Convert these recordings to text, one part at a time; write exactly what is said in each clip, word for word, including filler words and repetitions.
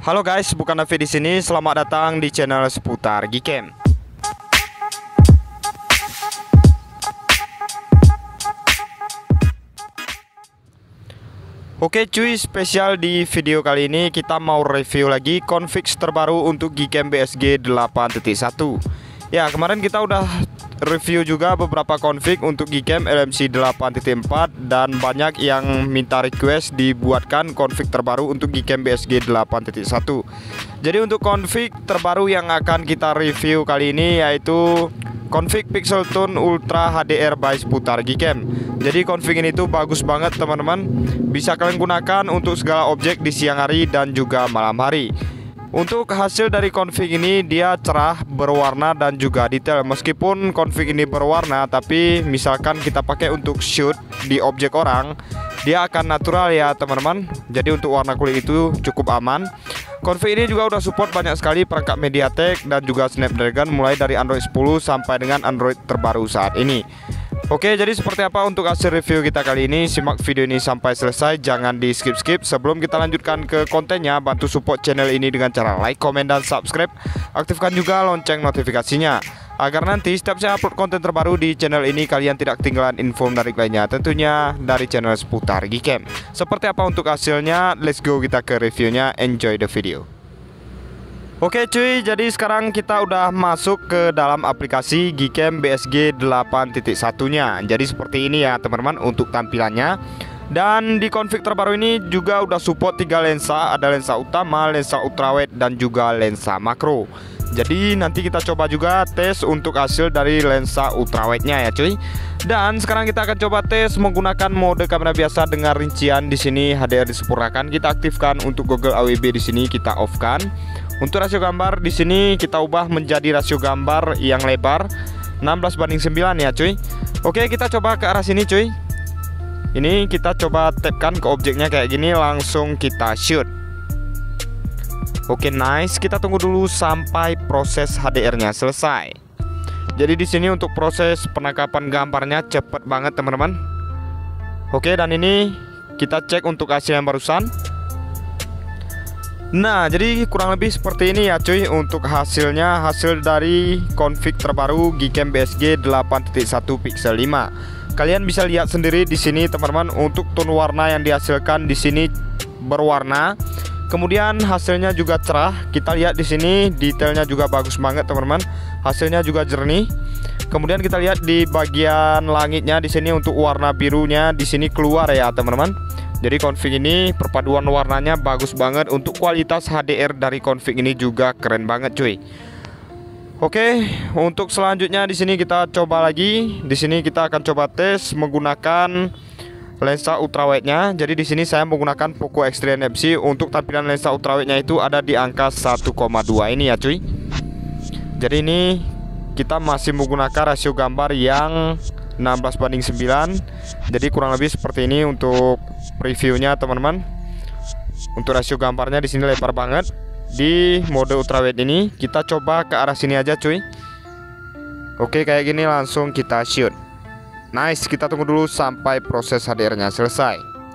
Halo guys, bukan Navi di sini. Selamat datang di channel seputar Gcam. Oke cuy, spesial di video kali ini kita mau review lagi config terbaru untuk Gcam B S G delapan titik satu. Ya, kemarin kita udah review juga beberapa config untuk Gcam L M C delapan titik empat dan banyak yang minta request dibuatkan config terbaru untuk Gcam B S G delapan titik satu. Jadi untuk config terbaru yang akan kita review kali ini yaitu config Pixel Tone Ultra H D R by seputar Gcam. Jadi config ini tuh bagus banget teman-teman. Bisa kalian gunakan untuk segala objek di siang hari dan juga malam hari. Untuk hasil dari config ini dia cerah, berwarna dan juga detail. Meskipun config ini berwarna, tapi misalkan kita pakai untuk shoot di objek orang, dia akan natural ya teman-teman. Jadi untuk warna kulit itu cukup aman. Config ini juga udah support banyak sekali perangkat MediaTek dan juga Snapdragon, mulai dari Android sepuluh sampai dengan Android terbaru saat ini. Oke, jadi seperti apa untuk hasil review kita kali ini? Simak video ini sampai selesai, jangan di skip-skip. Sebelum kita lanjutkan ke kontennya, bantu support channel ini dengan cara like, komen, dan subscribe. Aktifkan juga lonceng notifikasinya, agar nanti setiap saya upload konten terbaru di channel ini, kalian tidak ketinggalan info menarik lainnya, tentunya dari channel seputar Gcam. Seperti apa untuk hasilnya? Let's go kita ke reviewnya. Enjoy the video. Oke cuy, jadi sekarang kita udah masuk ke dalam aplikasi Gcam B S G delapan titik satu nya. Jadi seperti ini ya teman-teman untuk tampilannya. Dan di config terbaru ini juga udah support tiga lensa. Ada lensa utama, lensa ultrawide, dan juga lensa makro. Jadi nanti kita coba juga tes untuk hasil dari lensa ultrawide nya ya cuy. Dan sekarang kita akan coba tes menggunakan mode kamera biasa dengan rincian di sini H D R disempurnakan. Kita aktifkan untuk Google A W B di sini kita off kan. Untuk rasio gambar di sini kita ubah menjadi rasio gambar yang lebar enam belas banding sembilan ya cuy. Oke, kita coba ke arah sini cuy. Ini kita coba tapkan ke objeknya kayak gini, langsung kita shoot. Oke, nice. Kita tunggu dulu sampai proses H D R-nya selesai. Jadi di sini untuk proses penangkapan gambarnya cepet banget teman-teman. Oke, dan ini kita cek untuk hasil yang barusan. Nah, jadi kurang lebih seperti ini ya cuy untuk hasilnya, hasil dari config terbaru Gcam B S G delapan titik satu Pixel lima. Kalian bisa lihat sendiri di sini teman-teman, untuk tone warna yang dihasilkan di sini berwarna. Kemudian hasilnya juga cerah. Kita lihat di sini detailnya juga bagus banget teman-teman. Hasilnya juga jernih. Kemudian kita lihat di bagian langitnya di sini untuk warna birunya di sini keluar ya teman-teman. Jadi config ini perpaduan warnanya bagus banget. Untuk kualitas H D R dari config ini juga keren banget cuy. Oke, untuk selanjutnya di sini kita coba lagi. Di sini kita akan coba tes menggunakan lensa ultrawide-nya. Jadi di sini saya menggunakan Poco X tiga N F C. Untuk tampilan lensa ultrawide-nya itu ada di angka satu koma dua ini ya cuy. Jadi ini kita masih menggunakan rasio gambar yang enam belas banding sembilan. Jadi kurang lebih seperti ini untuk previewnya teman-teman. Untuk rasio gambarnya di sini lebar banget. Di mode ultrawide ini kita coba ke arah sini aja cuy. Oke, kayak gini langsung kita shoot. Nice, kita tunggu dulu sampai proses H D R-nya selesai.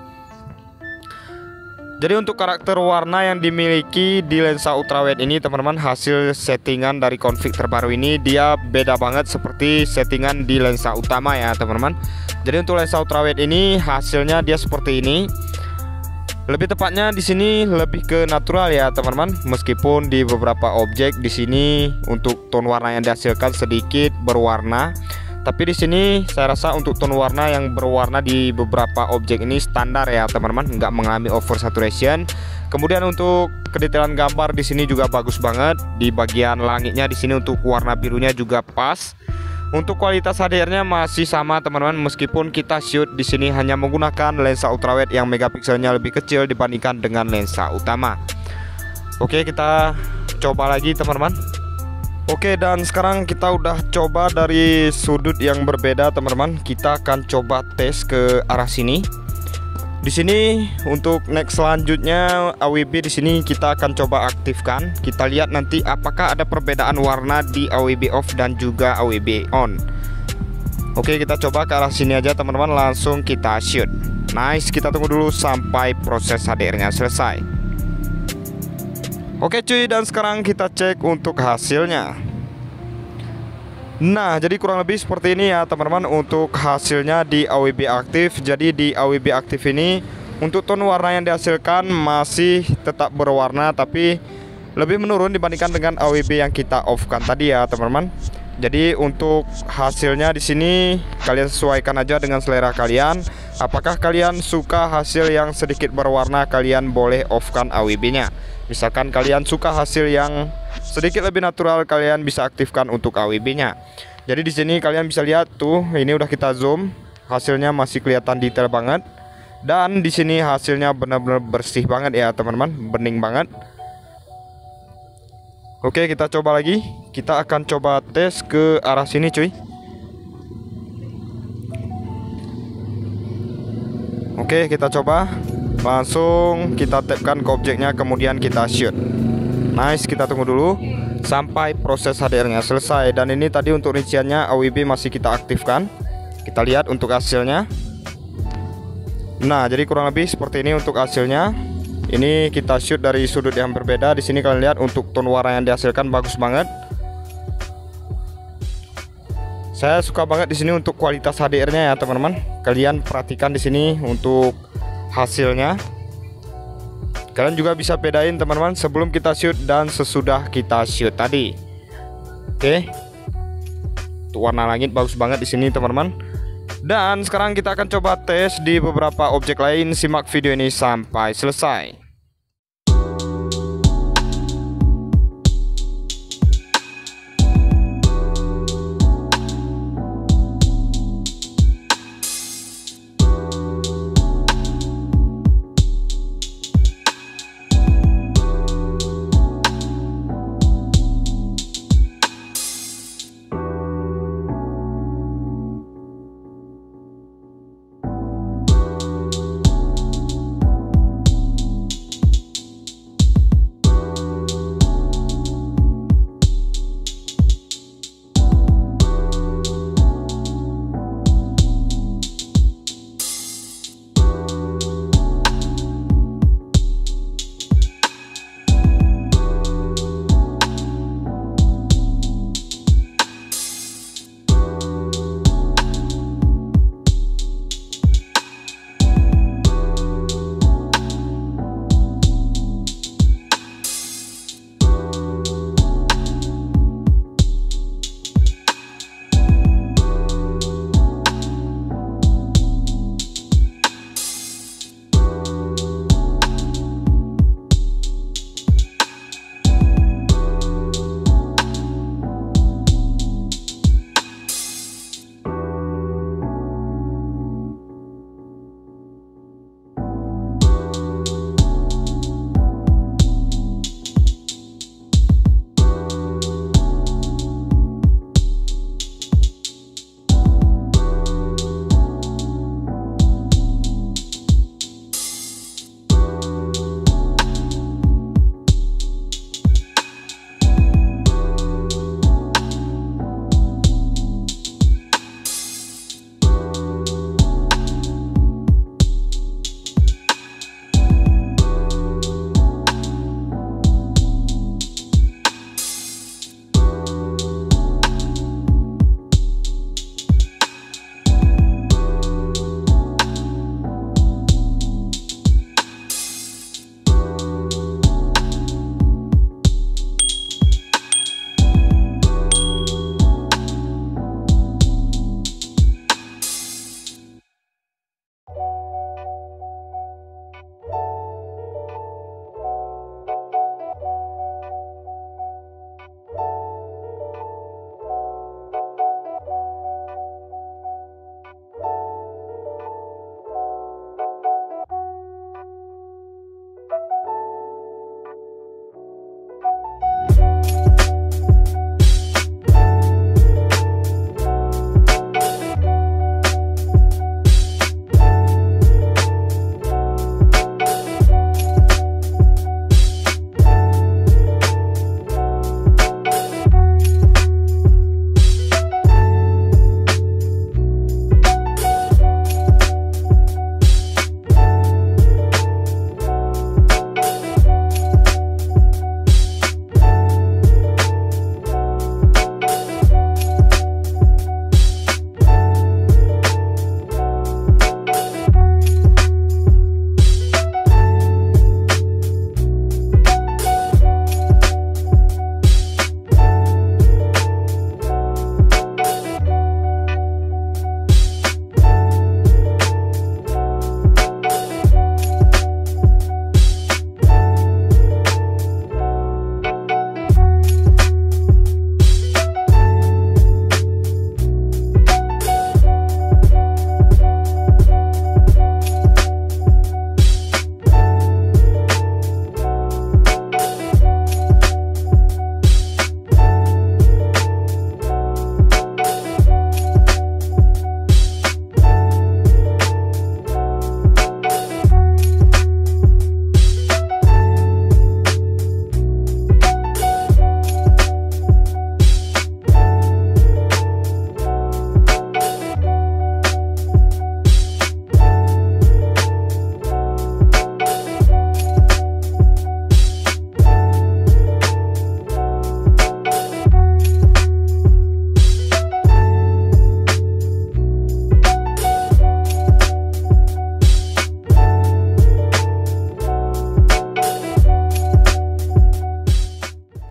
Jadi untuk karakter warna yang dimiliki di lensa ultrawide ini teman-teman, hasil settingan dari config terbaru ini dia beda banget seperti settingan di lensa utama ya teman-teman. Jadi untuk lensa ultrawide ini hasilnya dia seperti ini. Lebih tepatnya di sini lebih ke natural ya teman-teman. Meskipun di beberapa objek di sini untuk tone warna yang dihasilkan sedikit berwarna, tapi di sini saya rasa untuk tone warna yang berwarna di beberapa objek ini standar ya teman-teman, nggak mengalami over saturation. Kemudian untuk kedetailan gambar di sini juga bagus banget. Di bagian langitnya di sini untuk warna birunya juga pas. Untuk kualitas H D R-nya masih sama teman-teman, meskipun kita shoot di sini hanya menggunakan lensa ultrawide yang megapikselnya lebih kecil dibandingkan dengan lensa utama. Oke, kita coba lagi teman-teman. Oke, dan sekarang kita udah coba dari sudut yang berbeda teman-teman. Kita akan coba tes ke arah sini. Di sini untuk next selanjutnya A W B di sini kita akan coba aktifkan. Kita lihat nanti apakah ada perbedaan warna di A W B off dan juga A W B on. Oke, kita coba ke arah sini aja teman-teman, langsung kita shoot. Nice, kita tunggu dulu sampai proses H D R-nya selesai. Oke cuy, dan sekarang kita cek untuk hasilnya. Nah, jadi kurang lebih seperti ini ya teman-teman untuk hasilnya di A W B aktif. Jadi di A W B aktif ini untuk tone warna yang dihasilkan masih tetap berwarna, tapi lebih menurun dibandingkan dengan A W B yang kita off kan tadi ya teman-teman. Jadi untuk hasilnya di sini kalian sesuaikan aja dengan selera kalian. Apakah kalian suka hasil yang sedikit berwarna, kalian boleh off kan A W B-nya. Misalkan kalian suka hasil yang sedikit lebih natural, kalian bisa aktifkan untuk A W B-nya. Jadi di sini kalian bisa lihat tuh, ini udah kita zoom, hasilnya masih kelihatan detail banget. Dan di sini hasilnya benar-benar bersih banget ya teman-teman, bening banget. Oke, kita coba lagi. Kita akan coba tes ke arah sini cuy. Oke, kita coba. Langsung kita tapkan ke objeknya, kemudian kita shoot. Nice, kita tunggu dulu sampai proses H D R-nya selesai. Dan ini tadi untuk rinciannya A W B masih kita aktifkan. Kita lihat untuk hasilnya. Nah, jadi kurang lebih seperti ini untuk hasilnya. Ini kita shoot dari sudut yang berbeda. Di sini kalian lihat untuk tone warna yang dihasilkan bagus banget. Saya suka banget di sini untuk kualitas H D R-nya ya teman-teman. Kalian perhatikan di sini untuk hasilnya. Kalian juga bisa bedain teman-teman sebelum kita shoot dan sesudah kita shoot tadi. Oke. Tuh, warna langit bagus banget di sini teman-teman. Dan sekarang kita akan coba tes di beberapa objek lain. Simak video ini sampai selesai.